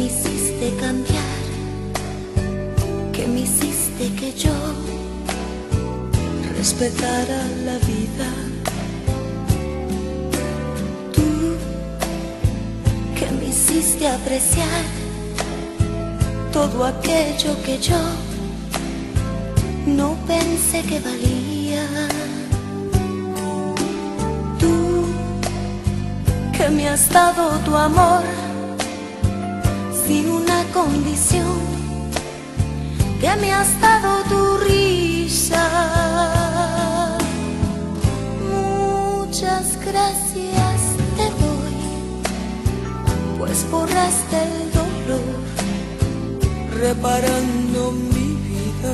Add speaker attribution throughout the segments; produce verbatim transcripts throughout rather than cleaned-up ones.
Speaker 1: me hiciste cambiar, que me hiciste que yo respetara la vida. Tú que me hiciste apreciar todo aquello que yo no pensé que valía. Tú que me has dado tu amor sin una condición, que me has dado tu risa. Muchas gracias te doy, pues borraste el dolor reparando mi vida.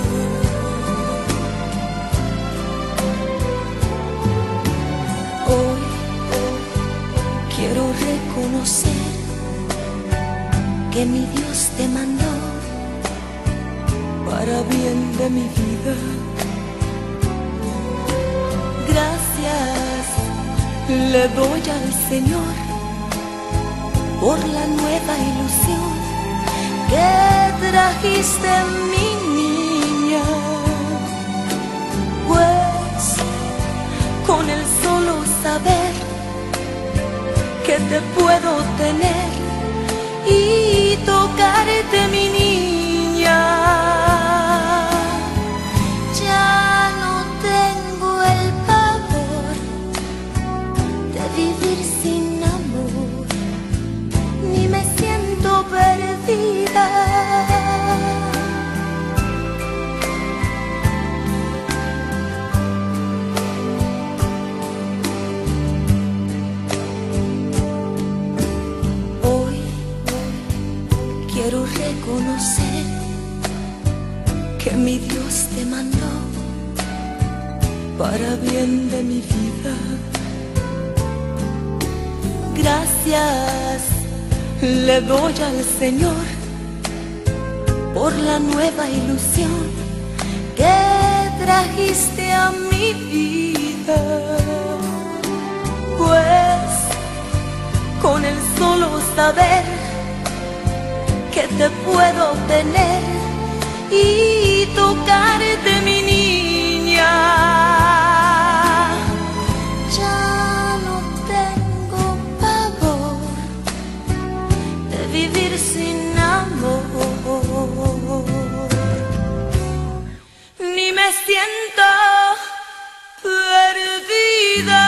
Speaker 1: Hoy quiero reconocer que mi Dios te mandó para bien de mi vida. Gracias le doy al Señor por la nueva ilusión que trajiste, mi niña, pues con el solo saber que te puedo tener y tocarte, mi niña, ya no tengo el pavor de vivir sin amor, ni me siento perdida. Quiero reconocer que mi Dios te mandó para bien de mi vida. Gracias le doy al Señor por la nueva ilusión que trajiste a mi vida, pues con el solo saber que te puedo tener y tocarte, mi niña, ya no tengo pavor de vivir sin amor, ni me siento perdida.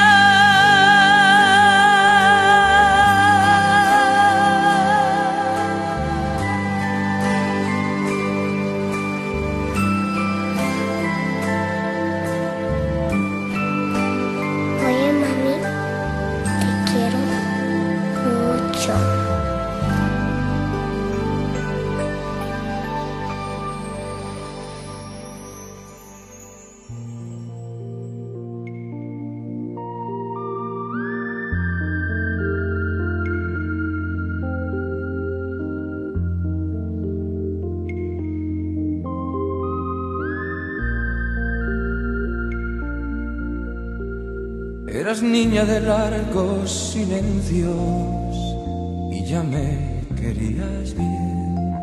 Speaker 2: Eras niña de largos silencios y ya me querías bien.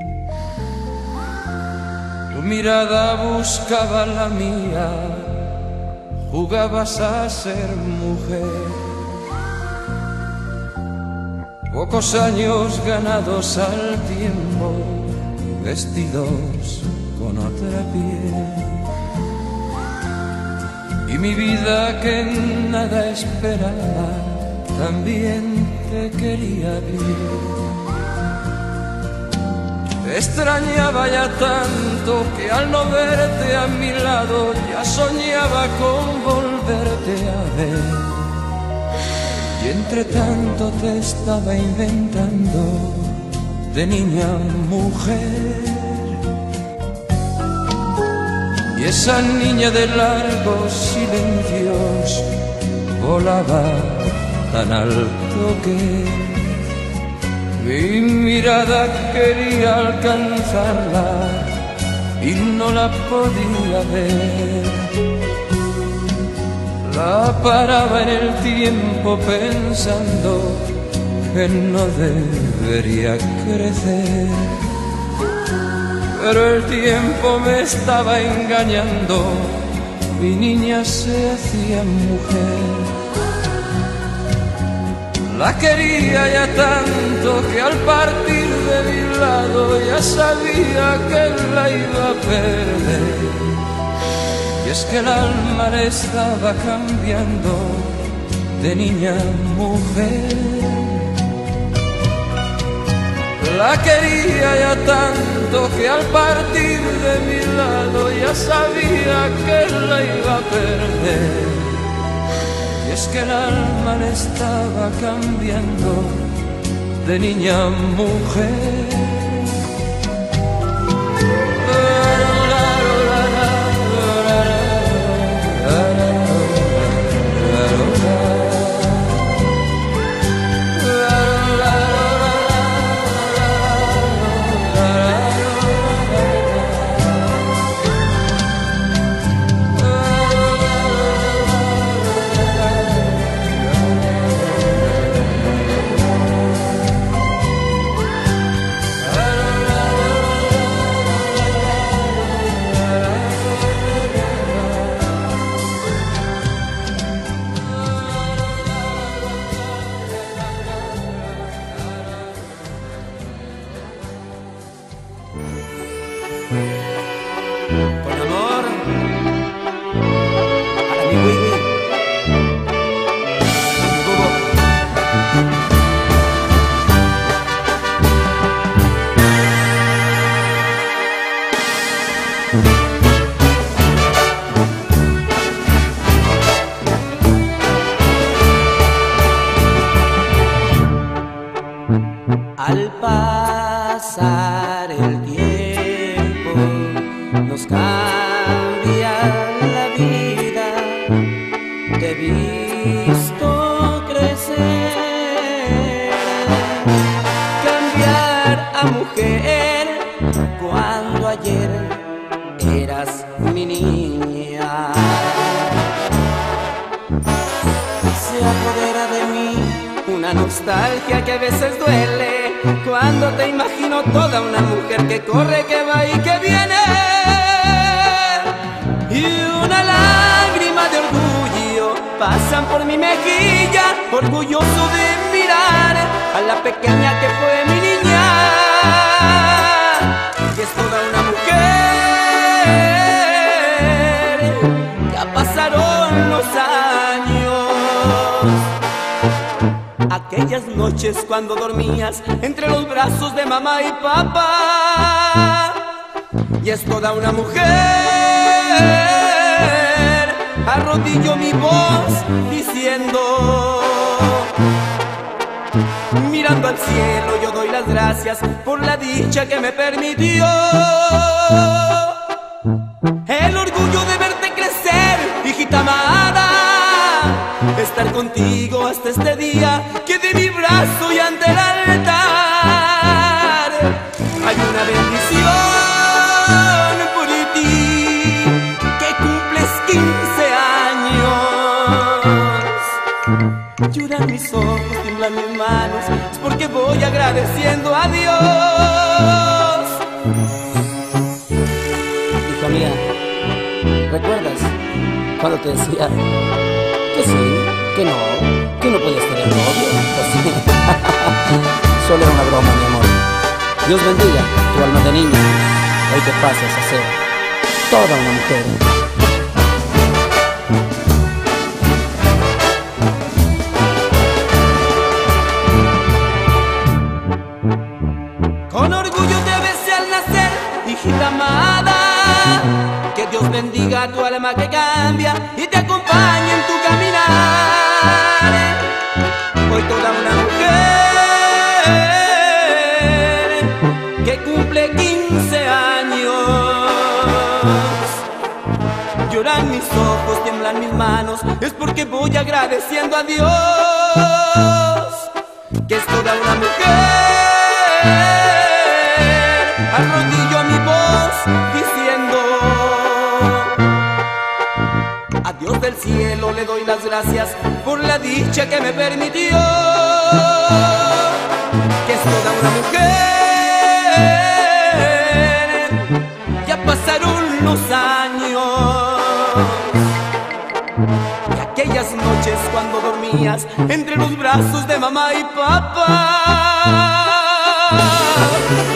Speaker 2: Tu mirada buscaba la mía, jugabas a ser mujer. Pocos años ganados al tiempo, vestidos con otra piel. Y mi vida que nada esperaba, también te quería bien. Te extrañaba ya tanto que al no verte a mi lado ya soñaba con volverte a ver. Y entre tanto te estaba inventando de niña a mujer. Y esa niña de largos silencios volaba tan alto que mi mirada quería alcanzarla y no la podía ver. La paraba en el tiempo pensando que no debería crecer. Pero el tiempo me estaba engañando, mi niña se hacía mujer. La quería ya tanto que al partir de mi lado ya sabía que la iba a perder. Y es que el alma le estaba cambiando de niña a mujer. La quería ya tanto que al partir de mi lado ya sabía que la iba a perder. Y es que el alma le estaba cambiando de niña a mujer.
Speaker 3: Con amor para mi baby, mi bobo. Al pasar el tiempo nos cambia la vida, te he visto crecer, cambiar a mujer cuando ayer eras mi niña. Se apodera de mí una nostalgia que a veces duele cuando te imagino toda una mujer que corre, que va y que viene. Y una lágrima de orgullo pasan por mi mejilla, orgulloso de mirar a la pequeña que fue mi niña. Que es toda una mujer, ya pasaron los años. Aquellas noches cuando dormías entre los brazos de mamá y papá. Y es toda una mujer, arrodillo mi voz diciendo, mirando al cielo yo doy las gracias por la dicha que me permitió. El orgullo de verte crecer, hijita amada, estar contigo hasta este día, que de mi brazo y ante el altar hay una bendición por ti, que cumples quince años. Lloran mis ojos, tiemblan mis manos, es porque voy agradeciendo a Dios. Hija mía, ¿recuerdas cuando te decía que sí, que no, que no podías tener novio? Solo era una broma, mi amor. Dios bendiga tu alma de niña. Hoy te pasas a ser toda una mujer. Con orgullo te besé al nacer, hijita amada. Que Dios bendiga tu alma que cambia y te acompañe en tu caminar. Hoy toda una mujer que cumple quince años. Lloran mis ojos, tiemblan mis manos, es porque voy agradeciendo a Dios. Que es toda una mujer, arrodillo mi voz diciendo, a Dios de del cielo le doy las gracias por la dicha que me permitió, que es toda una mujer. Ya pasaron los años y aquellas noches cuando dormías entre los brazos de mamá y papá.